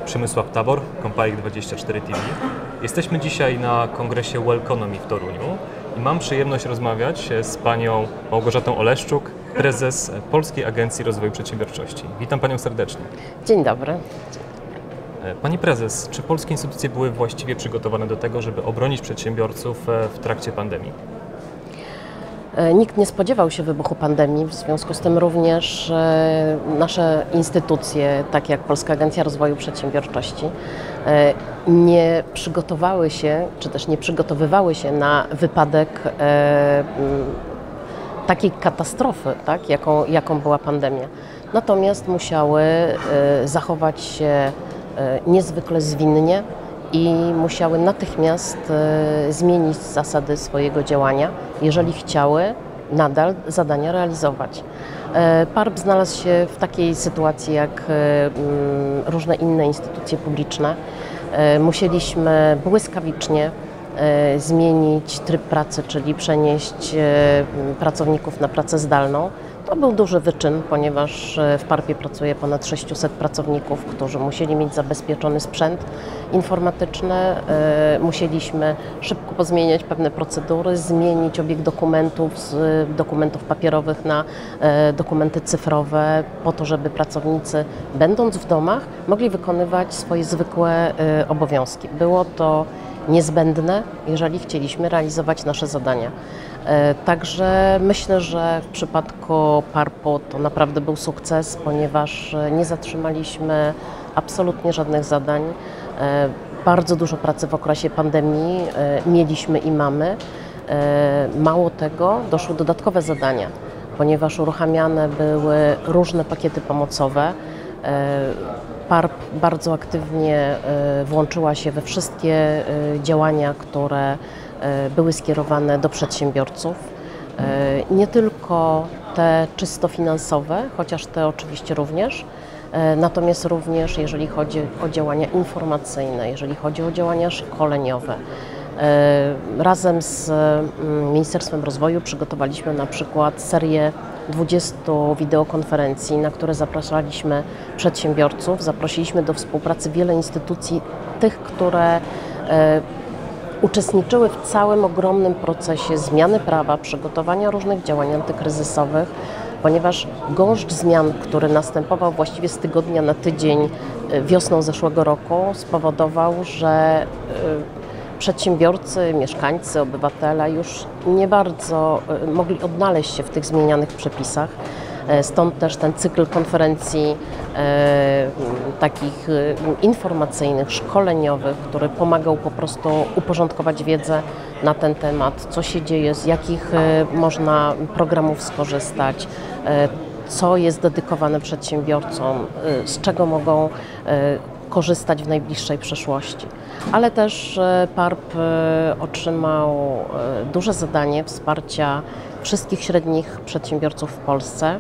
Przemysław Tabor, Compalik24 TV. Jesteśmy dzisiaj na kongresie Wellconomy w Toruniu i mam przyjemność rozmawiać z panią Małgorzatą Oleszczuk, prezes Polskiej Agencji Rozwoju Przedsiębiorczości. Witam panią serdecznie. Dzień dobry. Pani prezes, czy polskie instytucje były właściwie przygotowane do tego, żeby obronić przedsiębiorców w trakcie pandemii? Nikt nie spodziewał się wybuchu pandemii, w związku z tym również nasze instytucje, takie jak Polska Agencja Rozwoju Przedsiębiorczości, nie przygotowały się, czy też nie przygotowywały się na wypadek takiej katastrofy, tak, jaką była pandemia. Natomiast musiały zachować się niezwykle zwinnie i musiały natychmiast zmienić zasady swojego działania, jeżeli chciały nadal zadania realizować. PARP znalazł się w takiej sytuacji jak różne inne instytucje publiczne. Musieliśmy błyskawicznie zmienić tryb pracy, czyli przenieść pracowników na pracę zdalną. To był duży wyczyn, ponieważ w PARP-ie pracuje ponad 600 pracowników, którzy musieli mieć zabezpieczony sprzęt informatyczny. Musieliśmy szybko pozmieniać pewne procedury, zmienić obieg dokumentów z dokumentów papierowych na dokumenty cyfrowe, po to, żeby pracownicy, będąc w domach, mogli wykonywać swoje zwykłe obowiązki. Było to niezbędne, jeżeli chcieliśmy realizować nasze zadania. Także myślę, że w przypadku PARP-u to naprawdę był sukces, ponieważ nie zatrzymaliśmy absolutnie żadnych zadań. Bardzo dużo pracy w okresie pandemii mieliśmy i mamy. Mało tego, doszły dodatkowe zadania, ponieważ uruchamiane były różne pakiety pomocowe. PARP bardzo aktywnie włączyła się we wszystkie działania, które były skierowane do przedsiębiorców. Nie tylko te czysto finansowe, chociaż te oczywiście również, natomiast również jeżeli chodzi o działania informacyjne, jeżeli chodzi o działania szkoleniowe. Razem z Ministerstwem Rozwoju przygotowaliśmy na przykład serię 20 wideokonferencji, na które zapraszaliśmy przedsiębiorców. Zaprosiliśmy do współpracy wiele instytucji, tych, które uczestniczyły w całym ogromnym procesie zmiany prawa, przygotowania różnych działań antykryzysowych, ponieważ gąszcz zmian, który następował właściwie z tygodnia na tydzień wiosną zeszłego roku, spowodował, że przedsiębiorcy, mieszkańcy, obywatele już nie bardzo mogli odnaleźć się w tych zmienianych przepisach. Stąd też ten cykl konferencji takich informacyjnych, szkoleniowych, który pomagał po prostu uporządkować wiedzę na ten temat, co się dzieje, z jakich można programów skorzystać, co jest dedykowane przedsiębiorcom, z czego mogą korzystać w najbliższej przyszłości. Ale też PARP otrzymał duże zadanie wsparcia wszystkich średnich przedsiębiorców w Polsce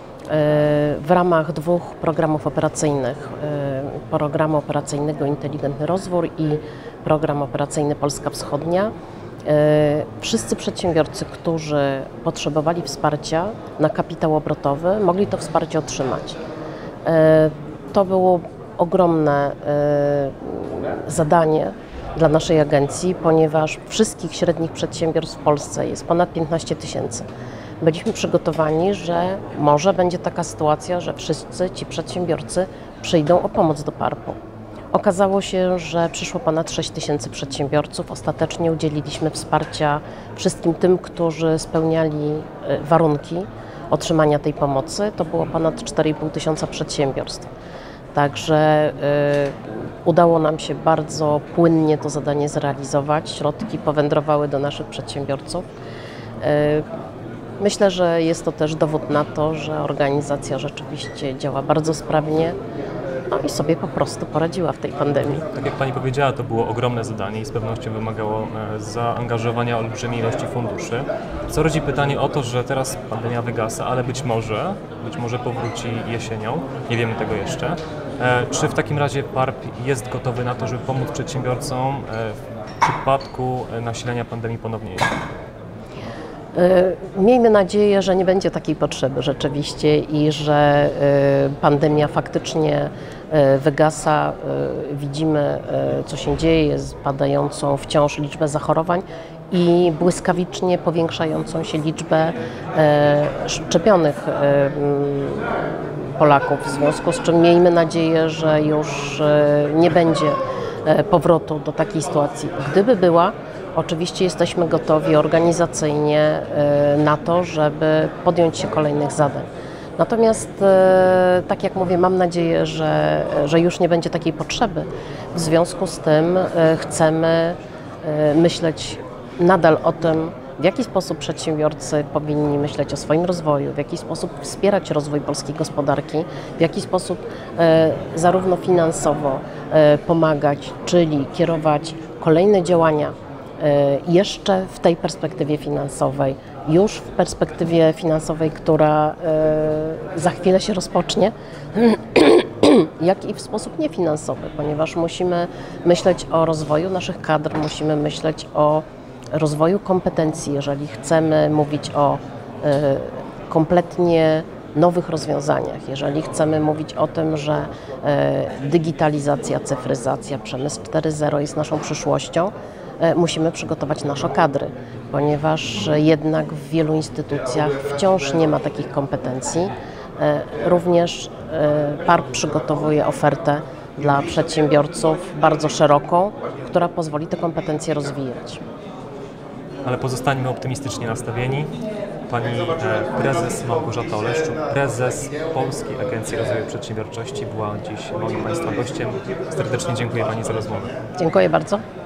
w ramach 2 programów operacyjnych. Programu operacyjnego Inteligentny Rozwój i program operacyjny Polska Wschodnia. Wszyscy przedsiębiorcy, którzy potrzebowali wsparcia na kapitał obrotowy, mogli to wsparcie otrzymać. To było ogromne zadanie dla naszej agencji, ponieważ wszystkich średnich przedsiębiorstw w Polsce jest ponad 15 000. Byliśmy przygotowani, że może będzie taka sytuacja, że wszyscy ci przedsiębiorcy przyjdą o pomoc do PARP-u. Okazało się, że przyszło ponad 6 000 przedsiębiorców. Ostatecznie udzieliliśmy wsparcia wszystkim tym, którzy spełniali warunki otrzymania tej pomocy. To było ponad 4,5 tysiąca przedsiębiorstw. Także udało nam się bardzo płynnie to zadanie zrealizować. Środki powędrowały do naszych przedsiębiorców. Myślę, że jest to też dowód na to, że organizacja rzeczywiście działa bardzo sprawnie, no i sobie po prostu poradziła w tej pandemii. Tak jak pani powiedziała, to było ogromne zadanie i z pewnością wymagało zaangażowania olbrzymiej ilości funduszy. Co rodzi pytanie o to, że teraz pandemia wygasa, ale być może powróci jesienią, nie wiemy tego jeszcze. Czy w takim razie PARP jest gotowy na to, żeby pomóc przedsiębiorcom w przypadku nasilenia pandemii ponownie jesienią? Miejmy nadzieję, że nie będzie takiej potrzeby rzeczywiście i że pandemia faktycznie wygasa. Widzimy, co się dzieje, padającą wciąż liczbę zachorowań i błyskawicznie powiększającą się liczbę szczepionych Polaków, w związku z czym miejmy nadzieję, że już nie będzie powrotu do takiej sytuacji. Gdyby była, oczywiście jesteśmy gotowi organizacyjnie na to, żeby podjąć się kolejnych zadań. Natomiast, tak jak mówię, mam nadzieję, że już nie będzie takiej potrzeby. W związku z tym chcemy myśleć nadal o tym, w jaki sposób przedsiębiorcy powinni myśleć o swoim rozwoju, w jaki sposób wspierać rozwój polskiej gospodarki, w jaki sposób zarówno finansowo pomagać, czyli kierować kolejne działania jeszcze w tej perspektywie finansowej, już w perspektywie finansowej, która za chwilę się rozpocznie, jak i w sposób niefinansowy, ponieważ musimy myśleć o rozwoju naszych kadr, musimy myśleć o rozwoju kompetencji, jeżeli chcemy mówić o kompletnie nowych rozwiązaniach, jeżeli chcemy mówić o tym, że digitalizacja, cyfryzacja, przemysł 4.0 jest naszą przyszłością, musimy przygotować nasze kadry, ponieważ jednak w wielu instytucjach wciąż nie ma takich kompetencji. Również PARP przygotowuje ofertę dla przedsiębiorców bardzo szeroką, która pozwoli te kompetencje rozwijać. Ale pozostańmy optymistycznie nastawieni. Pani prezes Małgorzata Oleszczuk, prezes Polskiej Agencji Rozwoju Przedsiębiorczości, była dziś moim Państwa gościem. Serdecznie dziękuję Pani za rozmowę. Dziękuję bardzo.